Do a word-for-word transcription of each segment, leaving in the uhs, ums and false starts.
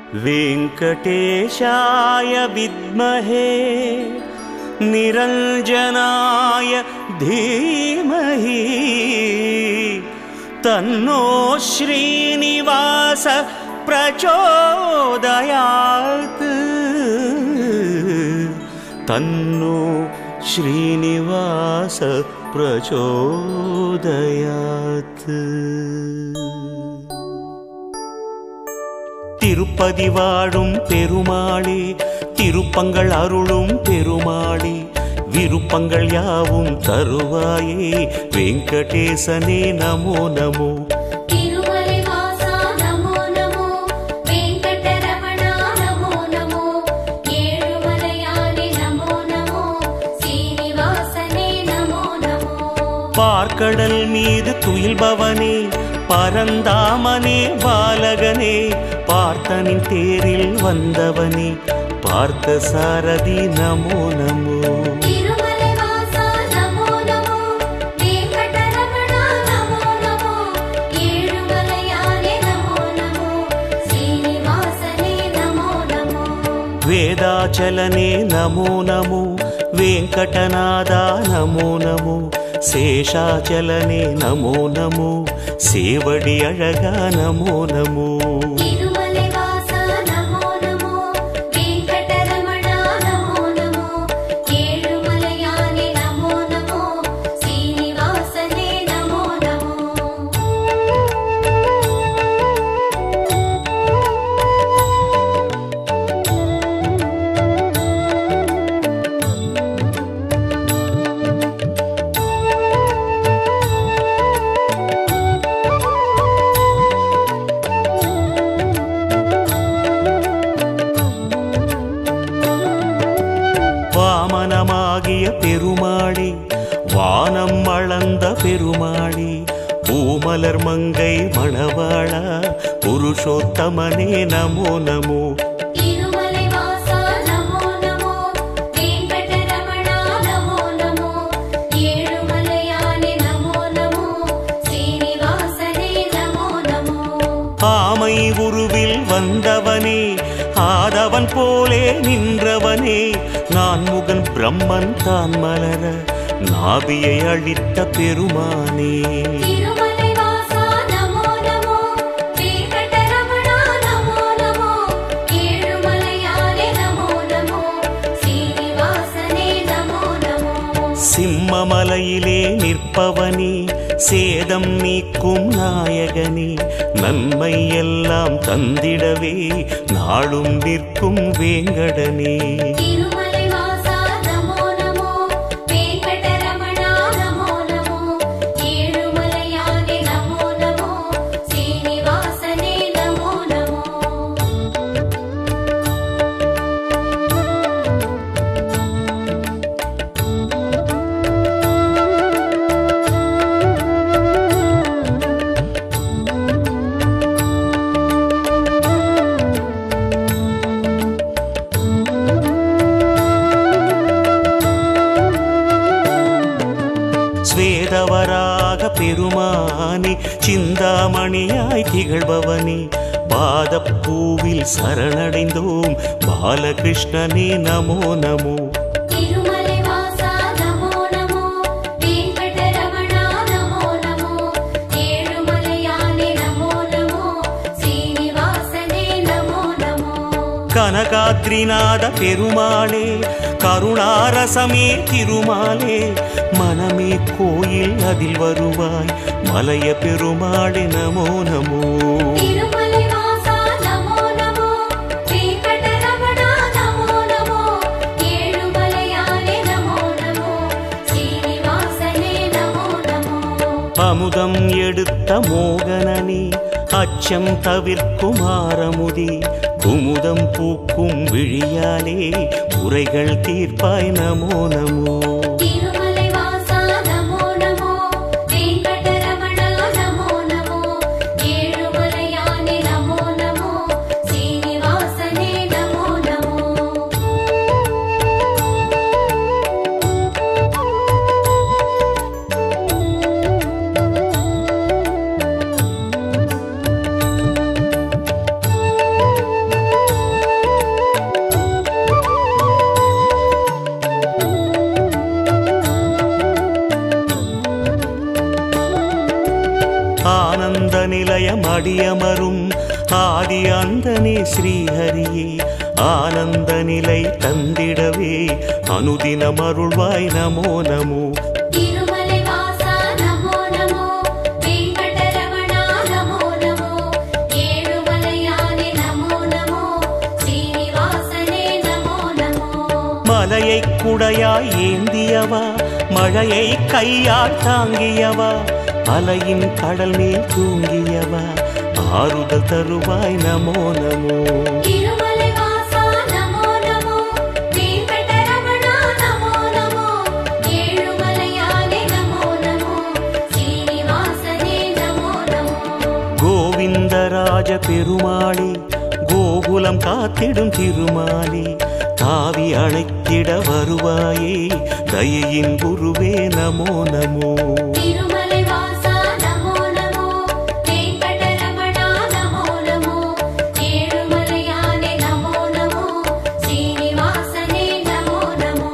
वेंकटेशाय विद्महे निरंजनाय धीमहि तन्नो श्रीनिवास प्रचोदयात् तन्नो श्रीनिवास प्रचोदयात्। तिरुपति वाळुम पेरुमाळे तिरुपंगळ अरुळुम पेरुमाळे विरुपंगळ यावुम तरुवाये वेंकटेशने नमो नमो। तिरुमलैवासा नमो नमो वेंकटरमणा नमो नमो येळुमलयाने नमो नमो श्रीनिवासने नमो नमो। पार्कडल मीदु तुयिल्बवने परந்தாमने बालगने பார்த்தனின் தேரில் வந்தவனே பார்த்தசாரதி நமோ நமோ। तिरुमलैवासा नमो नमो वेंकटरमणा नमो नमो येळुमलयाने नमो नमो श्रीनिवासने नमो नमो। वेदाचलने नमो नमो वेंकटनादा नमो नमो शेषाचलने नमो नमो सेवडी अळगा नमो नमो। तिरुमलैवासा नमो नमो वेंकटरमणा नमो नमो येळुमलयाने नमो नमो श्रीनिवासने नमो नमो। வாமனமாகிய பெருமாளே வானம் அளந்த பெருமாளே பூமலர் மங்கை மணவாளா புருஷோத்தமனே நமோ நமோ। तिरुमलैवासा नमो नमो वेंकटरमणा नमो नमो येळुमलयाने नमो नमो श्रीनिवासने नमो नमो। ஆமை உருவில் வந்தவனே ஆதவன் போலே நின்றவனே நான் முகன் பிரம்மன் தான் மலர நாபியை அழித்த பெருமானே। तिरुमलैवासा नमो नमो वेंकटरमणा नमो नमो येळुमलयाने नमो नमो श्रीनिवासने नमो नमो। சிம்மமலையிலே நிற்பவனே சேதம் நீக்கும் நாயகனே நன்மை எல்லாம் தந்திடவே நாளும் நிற்கும் வேங்கடனே। तिरुमलैवासा नमो नमो वेंकटरमणा नमो नमो येळुमलयाने नमो नमो श्रीनिवासने नमो नमो। ஸ்வேதவராக பெருமானே சிந்தாமணியாய் திகழ்பவனே பாதப்பூவில் சரணடைந்தோம் பாலகிருஷ்ணனே நமோ நமோ। तिरुमलैवासा नमो नमो वेंकटरमणा नमो नमो येळुमलयाने नमो नमो श्रीनिवासने नमो नमो। கனகாத்ரிநாத பெருமாளே கருணாரசமே திருமாலே மனமே கோயில் அதில் வருவாய் மலைய பெருமாளே நமோ நமோ। तिरुमलैवासा नमो नमो वेंकटरमणा नमो नमो येळुमलयाने नमो नमो श्रीनिवासने नमो नमो। அமுதம் எடுத்த மோகனனே அச்சம் தவிர்க்கும் ஆரமுதே குமுதம் பூக்கும் விழியாலே உரைகள் தீர்ப்பாய் நமோ நமோ। तिरुमलैवासा नमो नमो वेंकटरमणा नमो नमो येळुमलयाने नमो नमो श्रीनिवासने नमो नमो। ஆனந்த நிலையம் அடியமரும் ஆதி அந்தனே ஸ்ரீஹரியே ஆனந்த நிலை தந்திடவே அனுதினம் அருள்வாய் நமோ நமோ திருமலை வாசா நமோ நமோ வெங்கடரமணா நமோ நமோ ஏழுமலையானே நமோ நமோ ஸ்ரீனிவாசனே நமோ நமோ மலையை குடையாய் ஏந்தியவா மழையை கையால் தாங்கியவா அலையின் கடல் மேல் தூங்கியவா ஆறுதல் தருவாய் நமோ நமோ திருமலை வாசா நமோ நமோ வெங்கடரமணா நமோ நமோ ஏழுமலையானே நமோ நமோ ஸ்ரீனிவாசனே நமோ நமோ கோவிந்தராஜ பெருமாளே கோகுலம் காத்திடும் திருமாலே தாவி அழைத்திட வருவாயே தயையின் குருவே நமோ நமோ திருமலை வாசா நமோ நமோ வெங்கடரமணா நமோ நமோ ஏழுமலையானே நமோ நமோ ஸ்ரீனிவாசனே நமோ நமோ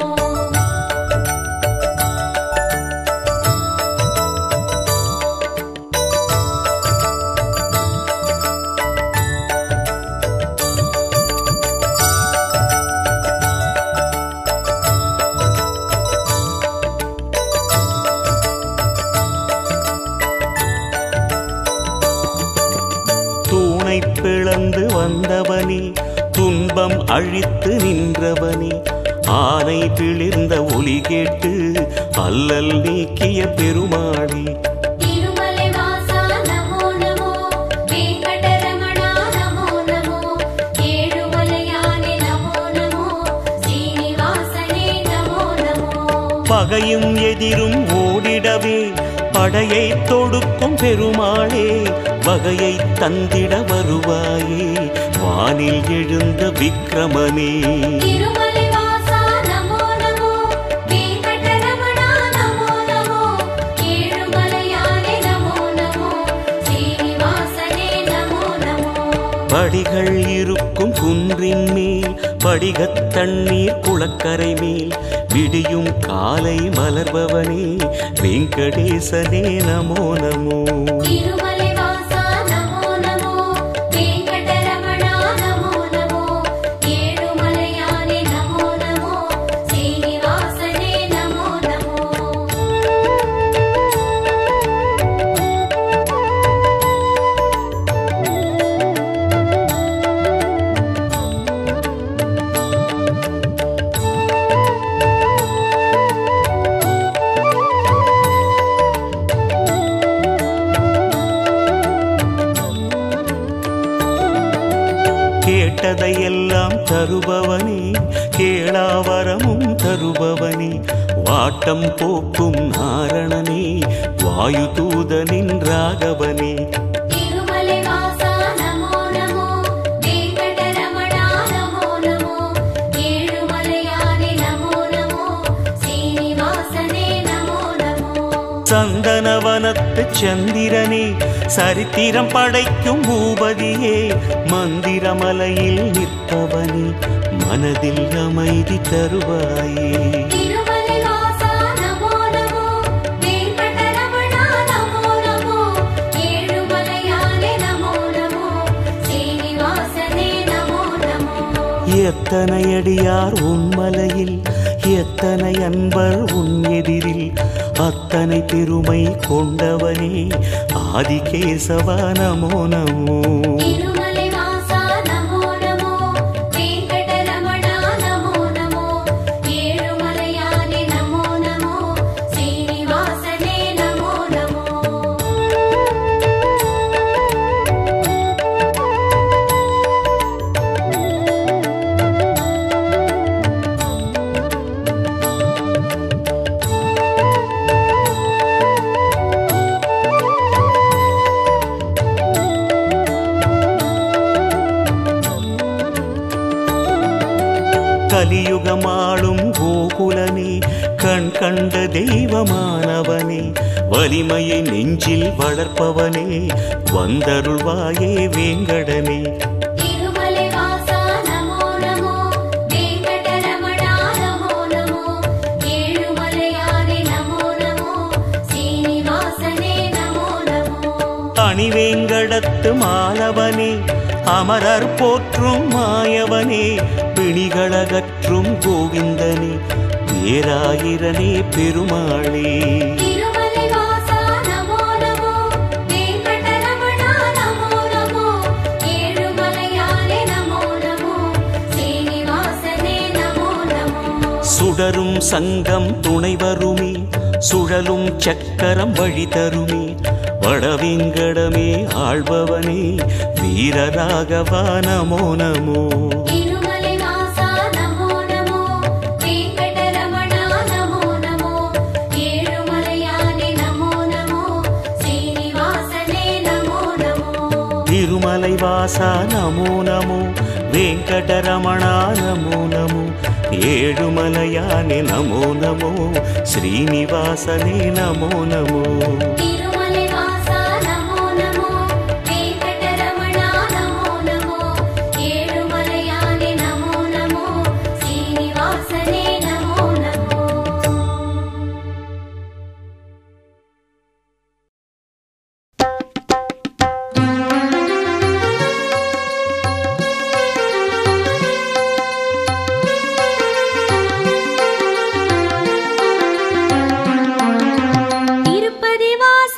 தூணை பிளந்து வந்தவனே துன்பம் அழித்து நின்றவனே ஆனை பிளிர்ந்த ஒலி கேட்டு அல்லல் நீக்கிய பெருமாளே திருமலை வாசா நமோ நமோ வெங்கடரமணா நமோ நமோ ஏழுமலையானே நமோ நமோ ஸ்ரீனிவாசனே நமோ நமோ பகையும் எதிரும் ஓடிடவே படையை தொடுக்கும் பெருமாளே வகையை தந்திட வருவாயே வானில் எழுந்த விக்ரமனே திருமலை வாசா நமோ நமோ வெங்கடரமணா நமோ நமோ ஏழுமலையானே நமோ நமோ ஸ்ரீனிவாசனே நமோ நமோ படிகள் இருக்கும் குன்றின் மேல் படிகத் தண்ணீர் குளக்கரை மேல் விடியும் காலை மலர்பவனே வெங்கடேசனே நமோ நமோ திருமலை வாசா நமோ நமோ வெங்கடரமணா நமோ நமோ ஏழுமலையானே நமோ நமோ ஸ்ரீனிவாசனே நமோ நமோ கேட்டதையெல்லாம் தருபவனே கேளாவரமும் தருபவனே வாட்டம் போக்கும் நாரணனே வாயு தூதனின் ராகவனே திருமலை வாசா நமோ நமோ வெங்கடரமணா நமோ நமோ ஏழுமலையானே நமோ நமோ ஸ்ரீனிவாசனே நமோ நமோ சந்தனவனத்து சந்திரனே சரித்திரம் படைக்கும் பூபதியே மந்திரமலையில் நிற்பவனே மனதில் அமைதி தருவாயே திருமலை வாசா நமோ நமோ வெங்கடரமணா நமோ நமோ ஏழுமலையானே நமோ நமோ ஸ்ரீனிவாசனே நமோ நமோ எத்தனை அடியார் உன்மலையில் எத்தனை அன்பர் உன் எதிரில் அத்தனை பெருமை கொண்டவனே ஆதிகேசவா நமோ நமோ திருமலை வாசா நமோ நமோ வெங்கடரமணா நமோ நமோ ஏழுமலையானே நமோ நமோ ஸ்ரீனிவாசனே நமோ நமோ கலியுகமாளும் கோகுலனே கண் கண்ட தெய்வமானவனே வலிமையை நெஞ்சில் வளர்ப்பவனே வந்தருள்வாயே வேங்கடனே திருமலை வாசா நமோ நமோ வெங்கடரமணா நமோ நமோ ஏழுமலையானே நமோ நமோ ஸ்ரீனிவாசனே நமோ நமோ மணிவேங்கடத்து மாலவனே அமரர் போற்றும் மாயவனே பிணிகளகற்றும் கோவிந்தனே பேராயிரனே பெருமாளே திருமலை வாசா நமோ நமோ வெங்கடரமணா நமோ நமோ ஏழுமலையானே நமோ நமோ சீனிவாசனே நமோ நமோ சுடரும் சங்கம் துணை வருமே சுழலும் சக்கரம் வழி தருமே வடவேங்கடமே ஆள்பவனே வீரராகவா நமோ நமோ திருமலை வாசா நமோ நமோ வெங்கடரமணா நமோ நமோ ஏழுமலையானே நமோ நமோ சீனிவாசனே நமோ நமோ திருமலை வாசா நமோ நமோ வெங்கடரமணா நமோ நமோ ஏழுமலையானே நமோ நமோ ஸ்ரீனிவாசனே நமோ நமோ திருமலை வாசா நமோ நமோ வெங்கடரமணா நமோ நமோ ஏழுமலையானே நமோ நமோ சீனிவாசனே நமோ நமோ திருப்பதி வாச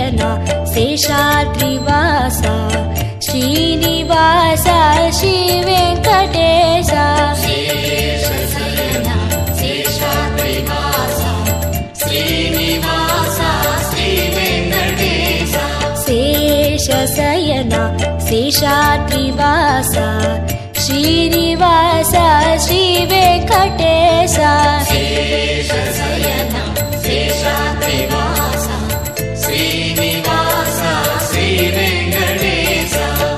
ಶಯನ ಶೇಷಾದ್ರಿವಾಸ ಶ್ರೀನಿವಾಸ ಶ್ರೀ ವೆಂಕಟೇಶ ಶೇಷ ಶಯನ ಶೇಷಾದ್ರಿವಾಸ ಶ್ರೀನಿವಾಸ ಶ್ರೀ ವೆಂಕಟೇಶ ಶೇಷ ಶಯನ ಶೇಷಾದ್ರಿವಾಸ ಶ್ರೀನಿವಾಸ ಶ್ರೀ ವೆಂಕಟೇಶ ಶೇಷ ಶಯನ ಶೇಷಾದ್ರಿವಾಸ ಶ್ರೀನಿವಾಸ ಶ್ರೀ ವೆಂಕಟೇಶ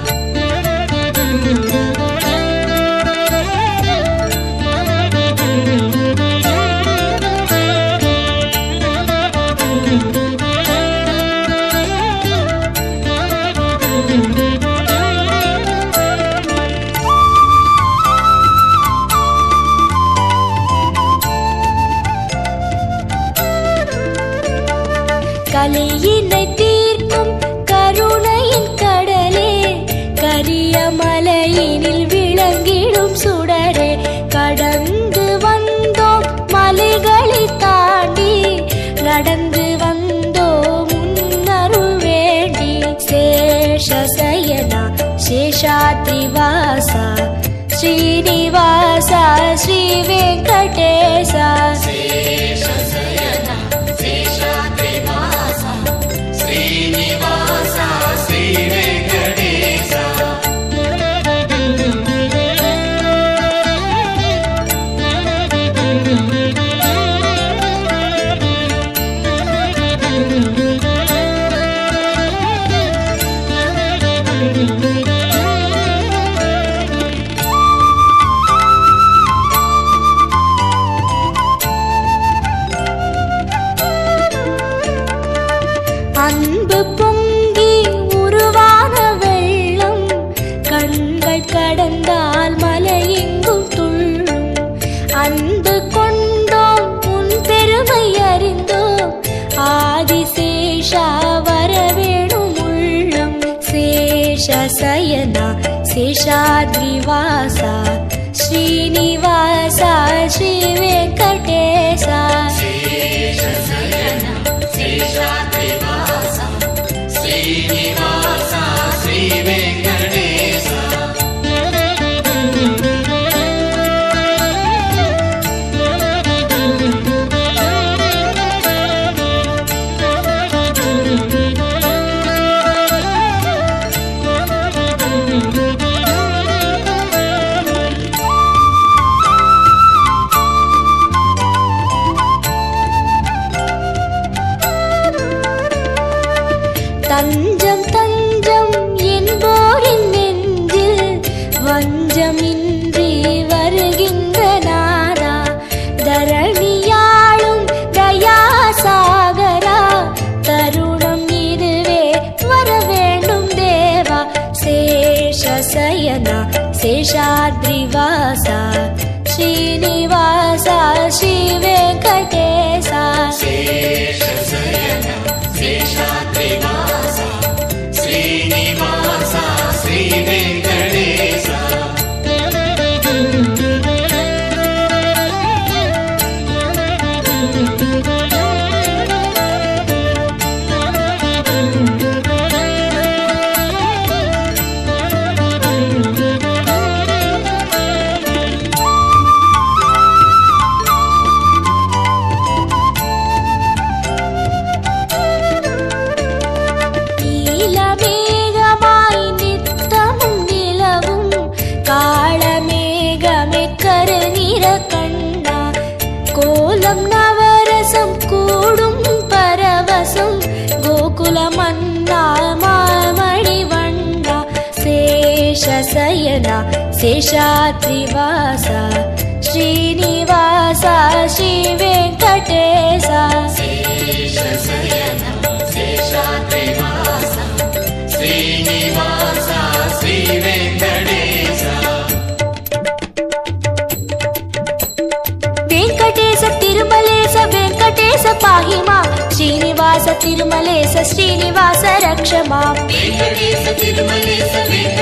கலியினை தீர்க்கும் கருணையின் கடலே கரிய மலையினில் விளங்கிடும் சுடரே கடந்து வந்தோம் மலைகளை தாண்டி நடந்து வந்தோம் முன்னருள் வேண்டி சேஷ சயனா சேஷாத்ரிவாசா ஸ்ரீனிவாசா ஸ்ரீ வெங்கடேசா ಶೇಷ ಶಯನ ಶೇಷಾದ್ರಿವಾಸ ಶ್ರೀನಿವಾಸ ಶ್ರೀ ವೆಂಕಟೇಶ அன்பு பொங்கி உருவான வெள்ளம் கண்கள் கடந்தால் மலையெங்கும் துள்ளும் அன்பு கொண்டோம் உன் பெருமை அறிந்தோம் ஆதிசேஷா வரவேணும் உள்ளம் சேஷ சயனா சேஷாத்ரிவாசா ஸ்ரீனிவாசா ஸ்ரீ வெங்கடேசா ಶೇಷ ಶಯನ ಶೇಷಾದ್ರಿವಾಸ ಶ್ರೀನಿವಾಸ ಶ್ರೀ ವೆಂಕಟೇಶ தஞ்சம் தஞ்சம் என்போரின் நெஞ்சில் வஞ்சமின்றி வருகின்ற நாதா தரணியாளும் தயாசாகரா தருணம் இதுவே வர வேண்டும் தேவா சேஷ சயனா சேஷாத்ரிவாசா ஸ்ரீனிவாசா ஸ்ரீ வெங்கடேசா ಶೇಷ ಶಯನ ಶೇಷಾದ್ರಿವಾಸ ಶ್ರೀನಿವಾಸ ಶ್ರೀ ವೆಂಕಟೇಶ நீலமேகமாய் நித்தமும் நிலவும் காளமேகமே கருநிற கண்ணா கோலம் நவரசம் கூடும் பரவசம் கோகுல மன்னா மாமணி வண்ணா சேஷ சயனா சேஷாத்ரிவாசா ஸ்ரீனிவாசா ஸ்ரீ வெங்கடேசா ಶೇಷ ಶಯನ ಶೇಷಾದ್ರಿವಾಸ ಶ್ರೀನಿವಾಸ ಶ್ರೀ ವೆಂಕಟೇಶ వెంకటేశ తిరుమలేశ వెంకటేశ పాహి మాం శ్రీనివాస తిరుమలేశ శ్రీనివాస రక్ష మాం ವೆಂಕಟೇಶ ತಿರುಮಲೇಶ ವೆಂಕಟೇಶ